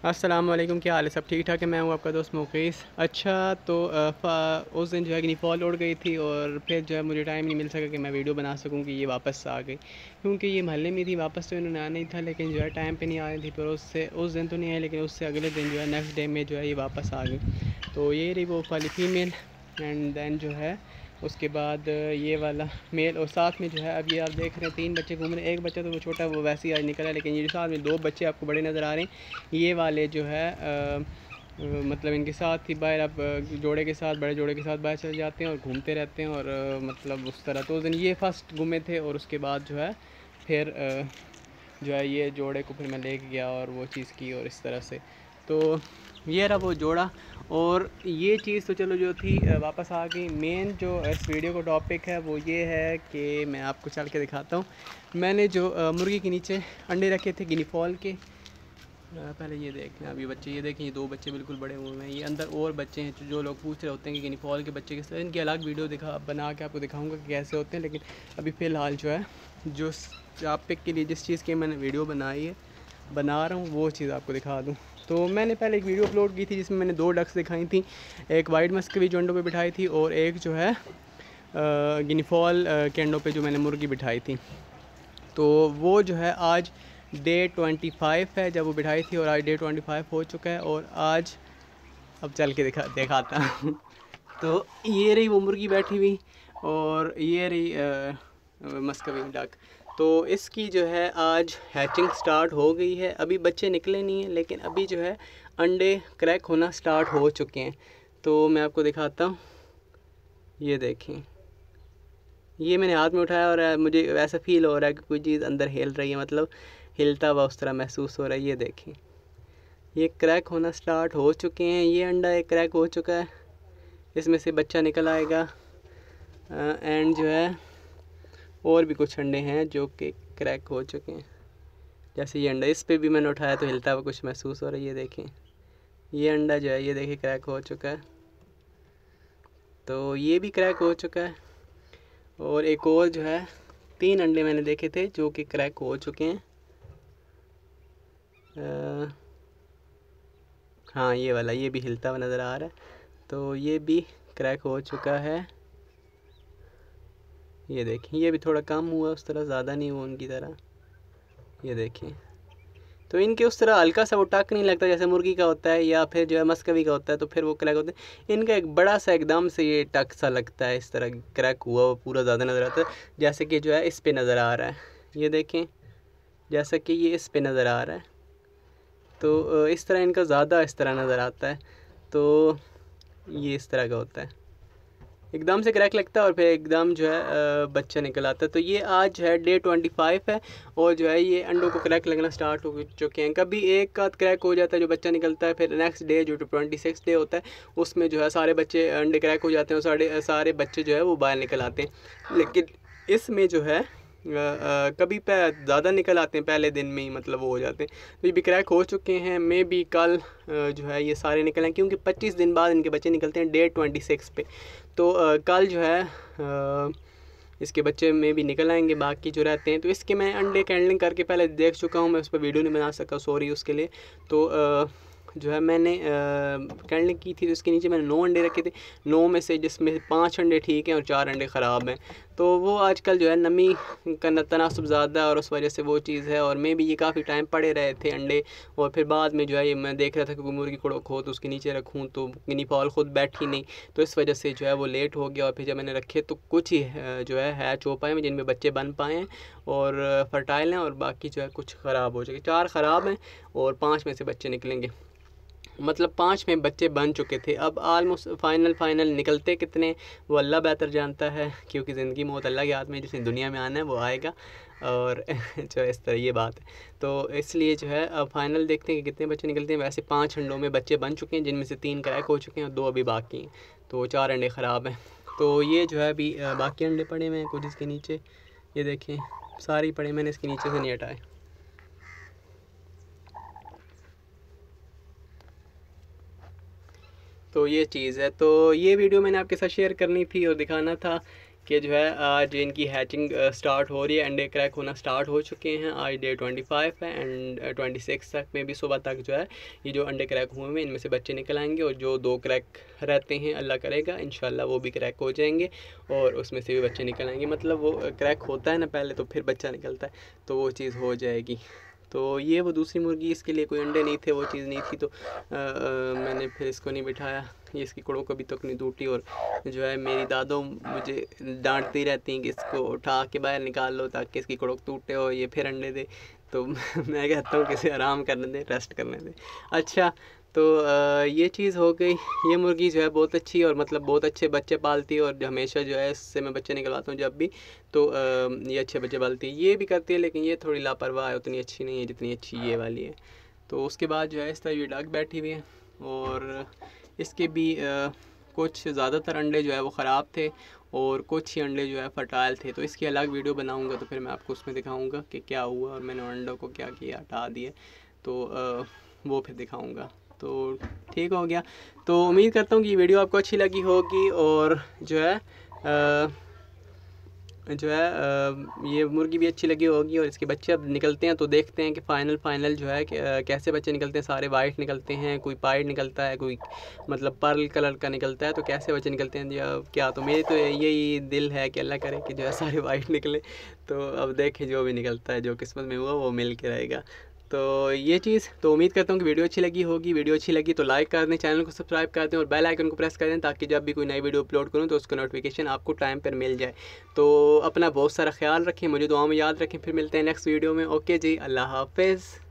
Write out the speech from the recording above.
अस्सलाम वालेकुम, क्या हाल है? सब ठीक ठाक है। मैं हूँ आपका दोस्त मुकीस। अच्छा तो उस दिन जो है कि फॉल उड़ गई थी और फिर जो है मुझे टाइम नहीं मिल सका कि मैं वीडियो बना सकूँ कि ये वापस आ गई, क्योंकि ये महल्ले में थी। वापस तो इन्होंने आना ही था, लेकिन जो है टाइम पे नहीं आ रही थी। पर उससे उस दिन तो नहीं आई, लेकिन उससे अगले दिन जो है नेक्स्ट डे में जो है ये वापस आ गई। तो ये रही वो वाली फ़ीमेल। एंड देन जो है उसके बाद ये वाला मेल, और साथ में जो है अब ये आप देख रहे हैं 3 बच्चे घूम रहे हैं। एक बच्चा तो वो छोटा वो वैसे ही आज निकला है, लेकिन ये जो साथ में 2 बच्चे आपको बड़े नज़र आ रहे हैं, ये वाले जो है मतलब इनके साथ ही बाहर अब जोड़े के साथ, बड़े जोड़े के साथ बाहर चले जाते हैं और घूमते रहते हैं। और मतलब उस तरह तो उस दिन ये फ़र्स्ट घूमे थे, और उसके बाद जो है फिर जो है ये जोड़े को फिर मैं लेके गया और वो चीज़ की, और इस तरह से तो ये रहा वो जोड़ा। और ये चीज़ तो चलो जो थी वापस आ गई। मेन जो इस वीडियो का टॉपिक है वो ये है कि मैं आपको चल के दिखाता हूँ। मैंने जो मुर्गी के नीचे अंडे रखे थे गिनी फॉल के, पहले ये देखें अभी बच्चे, ये देखें ये 2 बच्चे बिल्कुल बड़े हुए हैं। ये अंदर और बच्चे हैं जो लोग पूछ रहे होते हैं कि गिनी फॉल के बच्चे किस तरह, इनकी अलग वीडियो बना के आपको दिखाऊंगा कि कैसे होते हैं। लेकिन अभी फ़िलहाल जो है जो टॉपिक के लिए जिस चीज़ की मैंने वीडियो बनाई है, बना रहा हूँ, वो चीज़ आपको दिखा दूँ। तो मैंने पहले एक वीडियो अपलोड की थी जिसमें मैंने 2 डक्स दिखाई थी। एक वाइट मस्कवी जो अंडों पे बिठाई थी, और एक जो है गिनी फॉल के अंडों पे जो मैंने मुर्गी बिठाई थी। तो वो जो है आज डे 25 है जब वो बिठाई थी, और आज डे 25 हो चुका है। और आज अब चल के दिखाता हूँ। तो ये रही वो मुर्गी बैठी हुई, और ये रही मस्कवी डक। तो इसकी जो है आज हैचिंग स्टार्ट हो गई है। अभी बच्चे निकले नहीं हैं, लेकिन अभी जो है अंडे क्रैक होना स्टार्ट हो चुके हैं। तो मैं आपको दिखाता हूँ, ये देखें, ये मैंने हाथ में उठाया और मुझे ऐसा फील हो रहा है कि कोई चीज़ अंदर हिल रही है, मतलब हिलता हुआ उस तरह महसूस हो रहा है। ये देखें, ये क्रैक होना स्टार्ट हो चुके हैं। ये अंडा एक क्रैक हो चुका है, इसमें से बच्चा निकल आएगा। एंड जो है और भी कुछ अंडे हैं जो कि क्रैक हो चुके हैं। जैसे ये अंडा, इस पे भी मैंने उठाया तो हिलता हुआ कुछ महसूस हो रहा है। ये देखें, ये अंडा जो है ये देखिए क्रैक हो चुका है। तो ये भी क्रैक हो चुका है। और एक और जो है 3 अंडे मैंने देखे थे जो कि क्रैक हो चुके हैं। हाँ ये वाला, ये भी हिलता हुआ नज़र आ रहा है। तो ये भी क्रैक हो चुका है। ये देखें, ये भी थोड़ा कम हुआ, उस तरह ज़्यादा नहीं हुआ उनकी तरह। ये देखें, तो इनके उस तरह हल्का सा वो टक नहीं लगता जैसे मुर्गी का होता है या फिर जो है मस्कवी का होता है, तो फिर वो क्रैक होते हैं। इनका एक बड़ा सा एकदम से ये टक सा लगता है, इस तरह क्रैक हुआ वो पूरा ज़्यादा नज़र आता है, जैसे कि जो है इस पे नज़र आ रहा है। ये देखें, जैसा कि ये इस पे नज़र आ रहा है। तो इस तरह इनका ज़्यादा इस तरह नज़र आता है। तो ये इस तरह का होता है, एकदम से क्रैक लगता है और फिर एकदम जो है बच्चा निकल आता है। तो ये आज है डे 25 है, और जो है ये अंडों को क्रैक लगना स्टार्ट हो चुके हैं। कभी एक का क्रैक हो जाता है जो बच्चा निकलता है, फिर नेक्स्ट डे जो 26 डे होता है उसमें जो है सारे बच्चे अंडे क्रैक हो जाते हैं और सारे बच्चे जो है वो बाहर निकल आते हैं। लेकिन इसमें जो है कभी ज़्यादा निकल आते हैं पहले दिन में ही, मतलब वो हो जाते हैं। तो ये भी क्रैक हो चुके हैं। मे बी कल जो है ये सारे निकल आए, क्योंकि 25 दिन बाद इनके बच्चे निकलते हैं डे 26 पे। तो कल जो है इसके बच्चे में भी निकल आएंगे, बाकी जो रहते हैं। तो इसके मैं अंडे कैंडलिंग करके पहले देख चुका हूँ, मैं उस पर वीडियो नहीं बना सका, सॉरी उसके लिए। तो जो है मैंने कैंडलिंग की थी, तो इसके नीचे मैंने 9 अंडे रखे थे। 9 में से जिसमें 5 अंडे ठीक हैं और 4 अंडे ख़राब हैं। तो वो आजकल जो है नमी का तनासुब ज़्यादा है और उस वजह से वो चीज़ है। और मैं भी ये काफ़ी टाइम पड़े रहे थे अंडे, और फिर बाद में जो है ये मैं देख रहा था कि मुर्गी को रखो तो उसके नीचे रखूँ, तो गिनी फॉल ख़ुद बैठी नहीं, तो इस वजह से जो है वो लेट हो गया। और फिर जब मैंने रखे तो कुछ ही जो है चौपाए में जिनमें बच्चे बन पाए हैं और फर्टाइल हैं, और बाकी जो है कुछ ख़राब हो जाएंगे। 4 ख़राब हैं और 5 में से बच्चे निकलेंगे, मतलब 5 में बच्चे बन चुके थे। अब आलमोस्ट फाइनल निकलते कितने वो अल्लाह बेहतर जानता है, क्योंकि ज़िंदगी मौत अल्लाह के हाथ में, जिसने दुनिया में आना है वो आएगा। और जो इस तरह ये बात है, तो इसलिए जो है अब फाइनल देखते हैं कि कितने बच्चे निकलते हैं। वैसे 5 अंडों में बच्चे बन चुके हैं, जिनमें से 3 क्रैक हो चुके हैं और 2 अभी बाकी हैं, तो 4 अंडे ख़राब हैं। तो ये जो है अभी बाकी अंडे पड़े हुए हैं कुछ इसके नीचे, ये देखें सारे पड़े, मैंने इसके नीचे से नहीं हटाए। तो ये चीज़ है। तो ये वीडियो मैंने आपके साथ शेयर करनी थी और दिखाना था कि जो है आज इनकी हैचिंग स्टार्ट हो रही है, अंडे क्रैक होना स्टार्ट हो चुके हैं। आज डे 25 है एंड 26 तक में भी सुबह तक जो है ये जो अंडे क्रैक हुए हैं इनमें से बच्चे निकल आएंगे, और जो 2 क्रैक रहते हैं अल्लाह करेगा इंशाल्लाह वो भी क्रैक हो जाएंगे और उसमें से भी बच्चे निकल आएंगे। मतलब वो क्रैक होता है ना पहले, तो फिर बच्चा निकलता है, तो वो चीज़ हो जाएगी। तो ये वो दूसरी मुर्गी, इसके लिए कोई अंडे नहीं थे, वो चीज़ नहीं थी, तो मैंने फिर इसको नहीं बिठाया। ये इसकी कड़ों कभी तक नहीं टूटी, और जो है मेरी दादो मुझे डांटती रहती हैं कि इसको उठा के बाहर निकाल लो ताकि इसकी कड़ों टूटे और ये फिर अंडे दे। तो मैं कहता हूँ कि इसे आराम करने दें, रेस्ट करने दें। अच्छा, तो ये चीज़ हो गई। ये मुर्गी जो है बहुत अच्छी और मतलब बहुत अच्छे बच्चे पालती है, और हमेशा जो है इससे मैं बच्चे निकलवाता हूँ जब भी, तो ये अच्छे बच्चे पालती है। ये भी करती है लेकिन ये थोड़ी लापरवाह है, उतनी अच्छी नहीं है जितनी अच्छी ये वाली है। तो उसके बाद जो है इस तरह ये डक बैठी हुई है, और इसके भी कुछ ज़्यादातर अंडे जो है वो ख़राब थे और कुछ ही अंडे जो है फर्टाइल थे। तो इसकी अलग वीडियो बनाऊंगा, तो फिर मैं आपको उसमें दिखाऊंगा कि क्या हुआ और मैंने अंडों को क्या किया, हटा दिए, तो वो फिर दिखाऊंगा। तो ठीक हो गया। तो उम्मीद करता हूँ कि ये वीडियो आपको अच्छी लगी होगी, और जो है ये मुर्गी भी अच्छी लगी होगी, और इसके बच्चे अब निकलते हैं तो देखते हैं कि फ़ाइनल जो है कि कैसे बच्चे निकलते हैं। सारे वाइट निकलते हैं, कोई पाइड निकलता है, कोई मतलब पर्ल कलर का निकलता है, तो कैसे बच्चे निकलते हैं या क्या। तो मेरी तो यही दिल है कि अल्लाह करे कि जो है सारे वाइट निकले। तो अब देखें जो भी निकलता है, जो किस्मत में हुआ वो मिल के रहेगा। तो ये चीज़, तो उम्मीद करता हूँ कि वीडियो अच्छी लगी होगी। वीडियो अच्छी लगी तो लाइक कर दें, चैनल को सब्सक्राइब कर दें और बेल आइकन को प्रेस कर दें, ताकि जब भी कोई नई वीडियो अपलोड करूँ तो उसका नोटिफिकेशन आपको टाइम पर मिल जाए। तो अपना बहुत सारा ख्याल रखें, मुझे दुआ में याद रखें। फिर मिलते हैं नेक्स्ट वीडियो में। ओके जी, अल्लाह हाफिज़।